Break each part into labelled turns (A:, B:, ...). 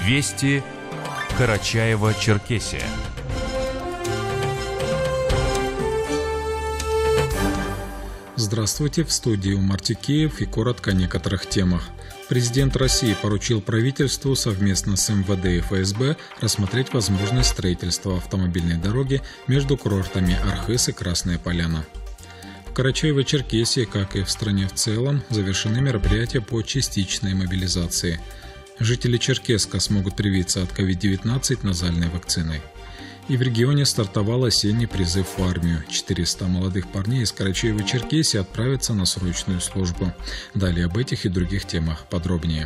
A: Вести Карачаево-Черкесия.
B: Здравствуйте, в студии Умар Текеев и коротко о некоторых темах. Президент России поручил правительству совместно с МВД и ФСБ рассмотреть возможность строительства автомобильной дороги между курортами Архыз и Красная Поляна. В Карачаево-Черкесии, как и в стране в целом, завершены мероприятия по частичной мобилизации. Жители Черкесска смогут привиться от COVID-19 назальной вакциной. И в регионе стартовал осенний призыв в армию. 400 молодых парней из Карачаево-Черкесии отправятся на срочную службу. Далее об этих и других темах подробнее.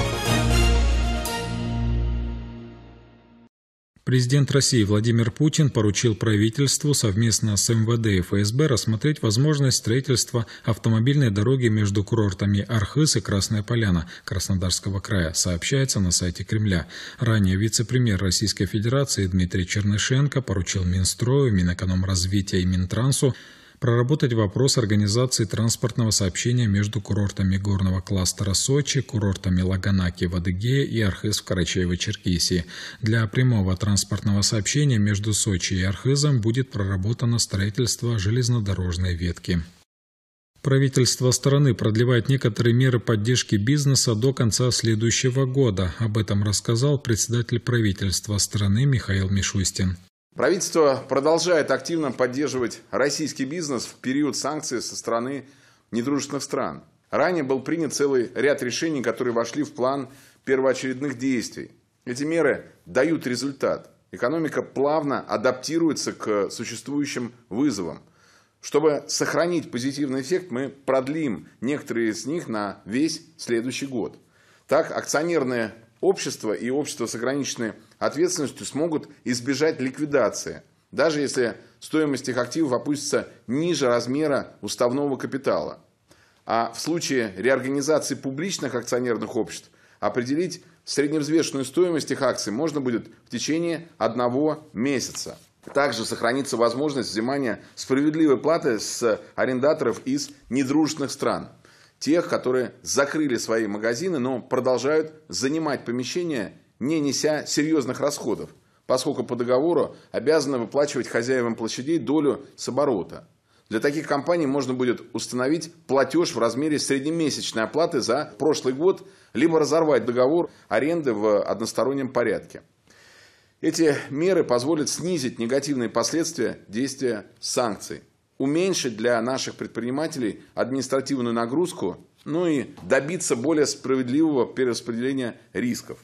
B: Президент России Владимир Путин поручил правительству совместно с МВД и ФСБ рассмотреть возможность строительства автомобильной дороги между курортами Архыз и Красная Поляна Краснодарского края, сообщается на сайте Кремля. Ранее вице-премьер Российской Федерации Дмитрий Чернышенко поручил Минстрою, Минэкономразвития и Минтрансу проработать вопрос организации транспортного сообщения между курортами горного кластера Сочи, курортами Лаганаки в Адыгее и Архыз в Карачаево-Черкесии. Для прямого транспортного сообщения между Сочи и Архызом будет проработано строительство железнодорожной ветки. Правительство страны продлевает некоторые меры поддержки бизнеса до конца следующего года. Об этом рассказал председатель правительства страны Михаил Мишустин.
C: Правительство продолжает активно поддерживать российский бизнес в период санкций со стороны недружественных стран. Ранее был принят целый ряд решений, которые вошли в план первоочередных действий. Эти меры дают результат. Экономика плавно адаптируется к существующим вызовам. Чтобы сохранить позитивный эффект, мы продлим некоторые из них на весь следующий год. Так, акционерное общество и общество с ограниченной ответственностью смогут избежать ликвидации, даже если стоимость их активов опустится ниже размера уставного капитала. А в случае реорганизации публичных акционерных обществ определить средневзвешенную стоимость их акций можно будет в течение 1 месяца. Также сохранится возможность взимания справедливой платы с арендаторов из недружественных стран. Тех, которые закрыли свои магазины, но продолжают занимать помещения, не неся серьезных расходов, поскольку по договору обязаны выплачивать хозяевам площадей долю с оборота. Для таких компаний можно будет установить платеж в размере среднемесячной оплаты за прошлый год, либо разорвать договор аренды в одностороннем порядке. Эти меры позволят снизить негативные последствия действия санкций, уменьшить для наших предпринимателей административную нагрузку, ну и добиться более справедливого перераспределения рисков.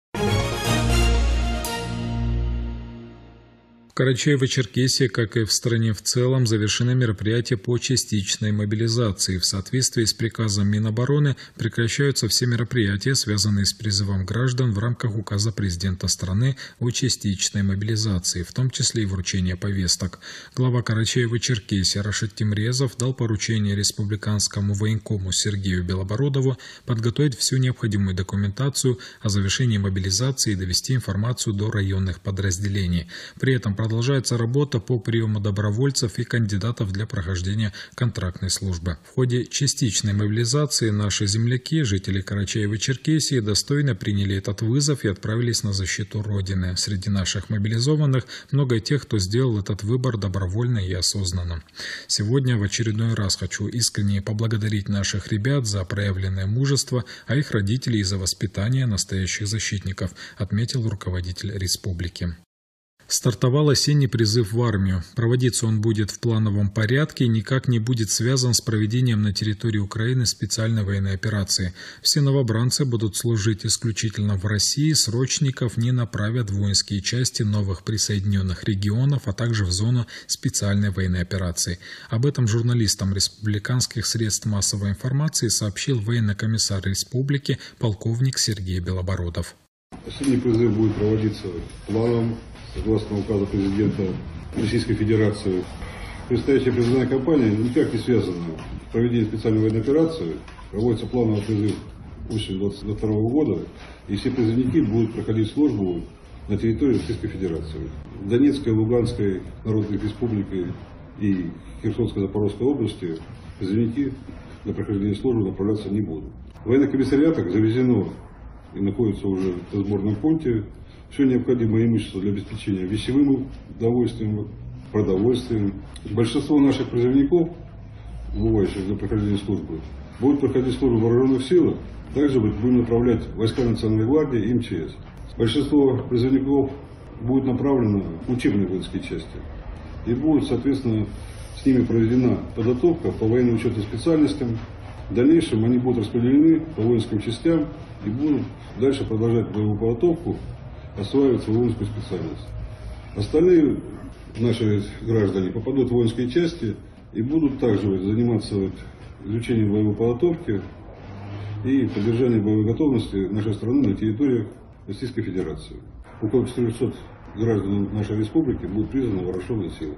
B: В Карачаево-Черкесии, как и в стране в целом, завершены мероприятия по частичной мобилизации. В соответствии с приказом Минобороны прекращаются все мероприятия, связанные с призывом граждан в рамках указа президента страны о частичной мобилизации, в том числе и вручение повесток. Глава Карачаево-Черкесии Рашид Тимрезов дал поручение республиканскому военкому Сергею Белобородову подготовить всю необходимую документацию о завершении мобилизации и довести информацию до районных подразделений. При этом продолжается работа по приему добровольцев и кандидатов для прохождения контрактной службы. В ходе частичной мобилизации наши земляки, жители Карачаево-Черкесии, достойно приняли этот вызов и отправились на защиту Родины. Среди наших мобилизованных много тех, кто сделал этот выбор добровольно и осознанно. Сегодня в очередной раз хочу искренне поблагодарить наших ребят за проявленное мужество, а их родителей за воспитание настоящих защитников, отметил руководитель республики. Стартовал осенний призыв в армию. Проводиться он будет в плановом порядке и никак не будет связан с проведением на территории Украины специальной военной операции. Все новобранцы будут служить исключительно в России, срочников не направят в воинские части новых присоединенных регионов, а также в зону специальной военной операции. Об этом журналистам республиканских средств массовой информации сообщил военный комиссар республики полковник Сергей Белобородов.
D: Осенний призыв будет проводиться планом. Согласно указу президента Российской Федерации, предстоящая призывная кампания никак не связана с проведением специальной военной операции. Проводится плановый призыв осенью 2022 года, и все призывники будут проходить службу на территории Российской Федерации. Донецкой, Луганской народных республикой и Херсонской, Запорожской области призывники на прохождение службы направляться не будут. В военных комиссариатах завезено и находятся уже в сборном пункте. Все необходимое имущество для обеспечения вещевым удовольствием, продовольствием. Большинство наших призывников, убывающих для прохождения службы, будут проходить службу в вооруженных силах. Также будем направлять войска Национальной гвардии и МЧС. Большинство призывников будет направлено в учебные воинские части. И будет, соответственно, с ними проведена подготовка по военным учетным специальностям. В дальнейшем они будут распределены по воинским частям и будут дальше продолжать боевую подготовку, осваивать свою воинскую специальность. Остальные наши граждане попадут в воинские части и будут также заниматься изучением боевой подготовки и поддержанием боевой готовности нашей страны на территории Российской Федерации. Около 400 граждан нашей республики будут призваны в вооруженные силы.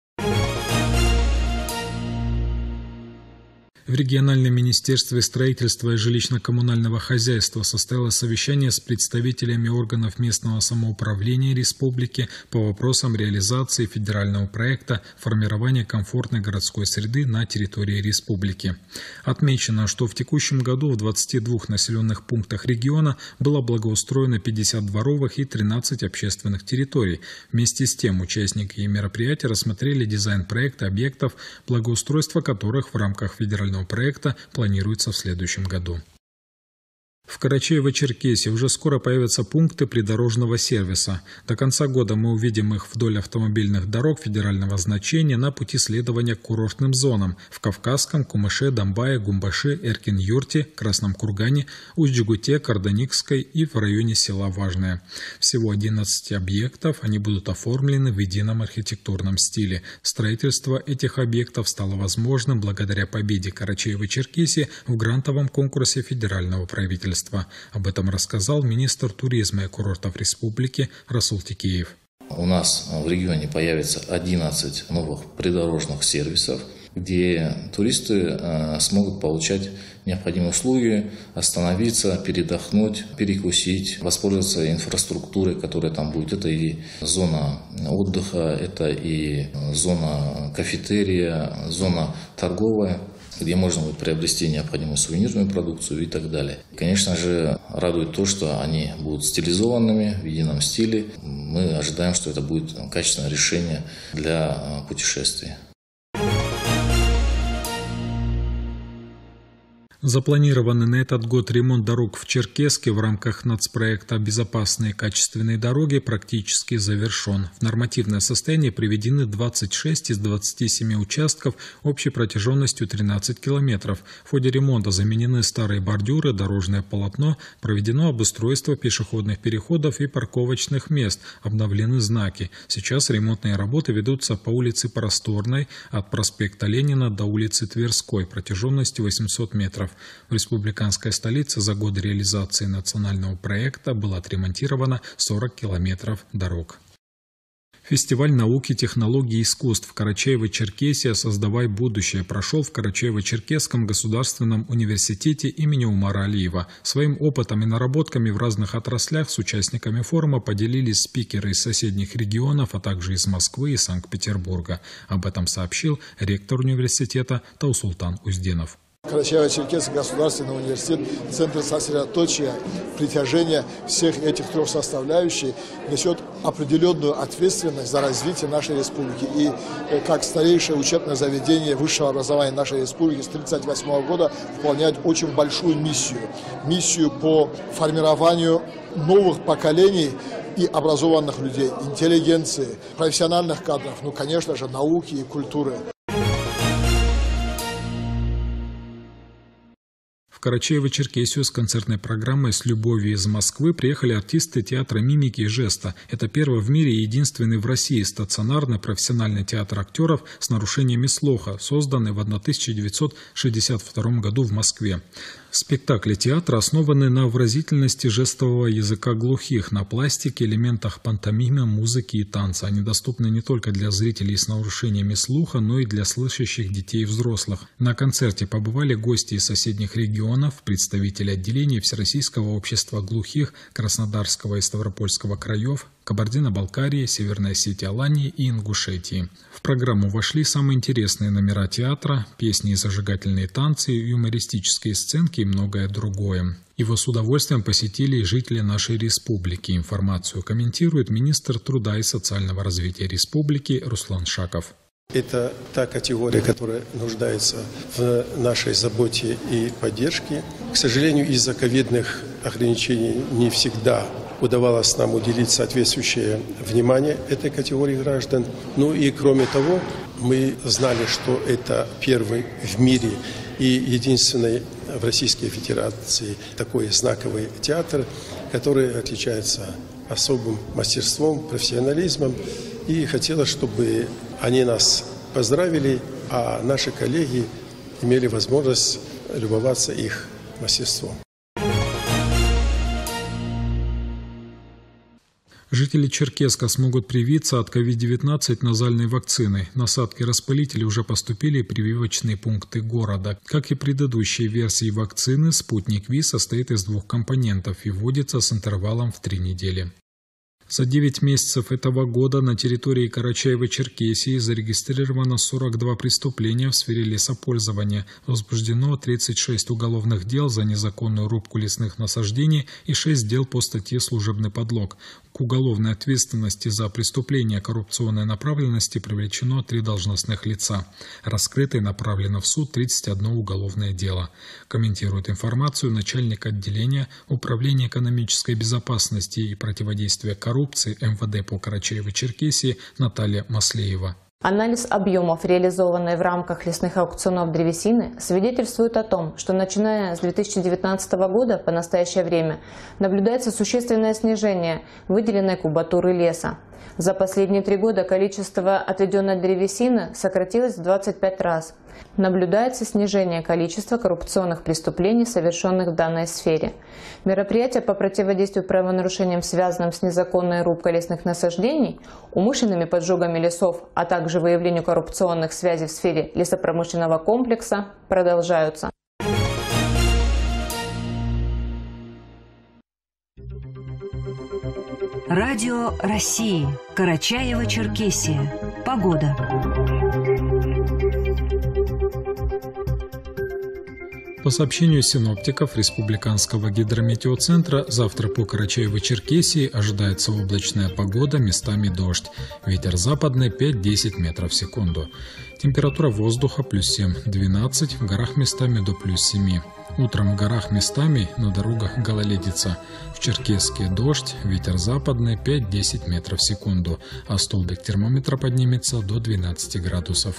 B: В региональном министерстве строительства и жилищно-коммунального хозяйства состоялось совещание с представителями органов местного самоуправления республики по вопросам реализации федерального проекта формирования комфортной городской среды на территории республики. Отмечено, что в текущем году в 22 населенных пунктах региона было благоустроено 50 дворовых и 13 общественных территорий. Вместе с тем участники мероприятия рассмотрели дизайн проекта объектов, благоустройство которых в рамках федерального проекта планируется в следующем году. В Карачаево-Черкесии уже скоро появятся пункты придорожного сервиса. До конца года мы увидим их вдоль автомобильных дорог федерального значения на пути следования к курортным зонам в Кавказском, Кумыше, Домбае, Гумбаши, Эркин-Юрте, Красном Кургане, Усть-Джигуте, Карданикской и в районе села Важное. Всего 11 объектов, они будут оформлены в едином архитектурном стиле. Строительство этих объектов стало возможным благодаря победе Карачаево-Черкесии в грантовом конкурсе федерального правительства. Об этом рассказал министр туризма и курортов республики Расул Текеев.
A: У нас в регионе появится 11 новых придорожных сервисов, где туристы смогут получать необходимые услуги, остановиться, передохнуть, перекусить, воспользоваться инфраструктурой, которая там будет. Это и зона отдыха, это и зона кафетерия, зона торговая, где можно будет приобрести необходимую сувенирную продукцию и так далее. Конечно же, радует то, что они будут стилизованными в едином стиле. Мы ожидаем, что это будет качественное решение для путешествий.
B: Запланированный на этот год ремонт дорог в Черкесске в рамках нацпроекта «Безопасные и качественные дороги» практически завершен. В нормативное состояние приведены 26 из 27 участков общей протяженностью 13 километров. В ходе ремонта заменены старые бордюры, дорожное полотно, проведено обустройство пешеходных переходов и парковочных мест, обновлены знаки. Сейчас ремонтные работы ведутся по улице Просторной от проспекта Ленина до улицы Тверской протяженностью 800 метров. В республиканской столице за годы реализации национального проекта было отремонтировано 40 километров дорог. Фестиваль науки, технологий и искусств Карачаево-Черкесия «Создавай будущее» прошел в Карачаево-Черкесском государственном университете имени Умара Алиева. Своим опытом и наработками в разных отраслях с участниками форума поделились спикеры из соседних регионов, а также из Москвы и Санкт-Петербурга. Об этом сообщил ректор университета Таусултан Узденов.
E: Карачаево-Черкесский государственный университет, центр сосредоточия, притяжения всех этих трех составляющих, несет определенную ответственность за развитие нашей республики. И как старейшее учебное заведение высшего образования нашей республики с 1938 года выполняет очень большую миссию. Миссию по формированию новых поколений и образованных людей, интеллигенции, профессиональных кадров, ну, конечно же, науки и культуры.
B: В Карачаево-Черкесию с концертной программой «С любовью» из Москвы приехали артисты театра мимики и жеста. Это первый в мире и единственный в России стационарный профессиональный театр актеров с нарушениями слуха, созданный в 1962 году в Москве. Спектакли театра основаны на выразительности жестового языка глухих, на пластике, элементах пантомимы, музыки и танца. Они доступны не только для зрителей с нарушениями слуха, но и для слышащих детей и взрослых. На концерте побывали гости из соседних регионов регионов, представители отделений Всероссийского общества глухих Краснодарского и Ставропольского краев, Кабардино-Балкарии, Северной Осетии-Алании и Ингушетии. В программу вошли самые интересные номера театра, песни и зажигательные танцы, юмористические сценки и многое другое. Его с удовольствием посетили и жители нашей республики. Информацию комментирует министр труда и социального развития республики Руслан Шаков.
F: Это та категория, которая нуждается в нашей заботе и поддержке. К сожалению, из-за ковидных ограничений не всегда удавалось нам уделить соответствующее внимание этой категории граждан. Ну и кроме того, мы знали, что это первый в мире и единственный в Российской Федерации такой знаковый театр, который отличается особым мастерством, профессионализмом. И хотелось, чтобы они нас поздравили, а наши коллеги имели возможность любоваться их мастерством.
B: Жители Черкесска смогут привиться от COVID-19 назальной вакциной. Насадки распылителей уже поступили в прививочные пункты города. Как и предыдущие версии вакцины, «Спутник Ви» состоит из 2 компонентов и вводится с интервалом в 3 недели. За 9 месяцев этого года на территории Карачаево-Черкесии зарегистрировано 42 преступления в сфере лесопользования, возбуждено 36 уголовных дел за незаконную рубку лесных насаждений и 6 дел по статье «Служебный подлог». К уголовной ответственности за преступления коррупционной направленности привлечено 3 должностных лица. Раскрыто и направлено в суд 31 уголовное дело. Комментирует информацию начальник отделения Управления экономической безопасности и противодействия коррупции МВД по Карачаево-Черкесии Наталья Маслеева.
G: Анализ объемов, реализованной в рамках лесных аукционов древесины, свидетельствует о том, что начиная с 2019 года по настоящее время наблюдается существенное снижение выделенной кубатуры леса. За последние 3 года количество отведенной древесины сократилось в 25 раз. Наблюдается снижение количества коррупционных преступлений, совершенных в данной сфере. Мероприятия по противодействию правонарушениям, связанным с незаконной рубкой лесных насаждений, умышленными поджогами лесов, а также выявлению коррупционных связей в сфере лесопромышленного комплекса, продолжаются.
H: Радио России. Карачаево-Черкесия. Погода.
B: По сообщению синоптиков Республиканского гидрометеоцентра, завтра по Карачаево-Черкесии ожидается облачная погода, местами дождь. Ветер западный 5-10 метров в секунду. Температура воздуха +7-12, в горах местами до +7. Утром в горах местами, на дорогах гололедица. В Черкесске дождь, ветер западный 5-10 метров в секунду, а столбик термометра поднимется до 12 градусов.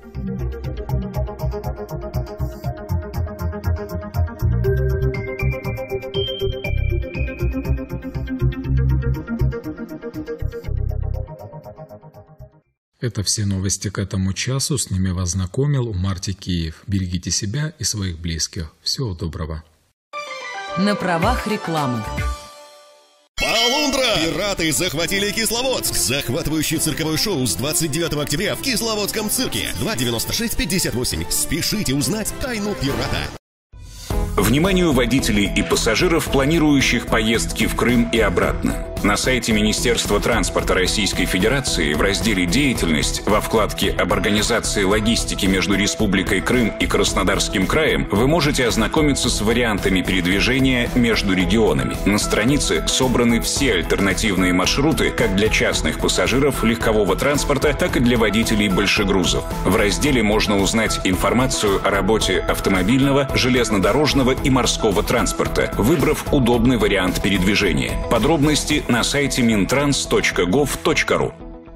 B: Это все новости к этому часу. С ними вас знакомил Марти Киев. Берегите себя и своих близких. Всего доброго.
H: На правах рекламы.
I: Полундра! Пираты захватили Кисловодск. Захватывающее цирковое шоу с 29 октября в Кисловодском цирке. 296-58. Спешите узнать тайну пирата.
J: Вниманию водителей и пассажиров, планирующих поездки в Крым и обратно. На сайте Министерства транспорта Российской Федерации в разделе «Деятельность» во вкладке об организации логистики между Республикой Крым и Краснодарским краем вы можете ознакомиться с вариантами передвижения между регионами. На странице собраны все альтернативные маршруты как для частных пассажиров легкового транспорта, так и для водителей большегрузов. В разделе можно узнать информацию о работе автомобильного, железнодорожного и морского транспорта, выбрав удобный вариант передвижения. Подробности на сайте mintrans.gov.ru.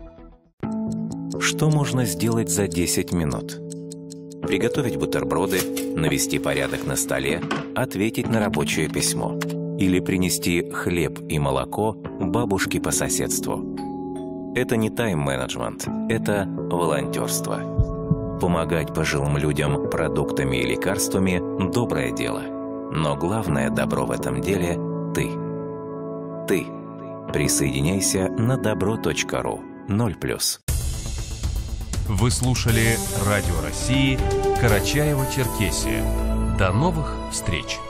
K: Что можно сделать за 10 минут? Приготовить бутерброды, навести порядок на столе, ответить на рабочее письмо. Или принести хлеб и молоко бабушке по соседству. Это не тайм-менеджмент, это волонтерство. Помогать пожилым людям продуктами и лекарствами – доброе дело. Но главное добро в этом деле – ты. Ты. Присоединяйся на добро.ру 0+.
L: Вы слушали Радио России Карачаево-Черкесия. До новых встреч!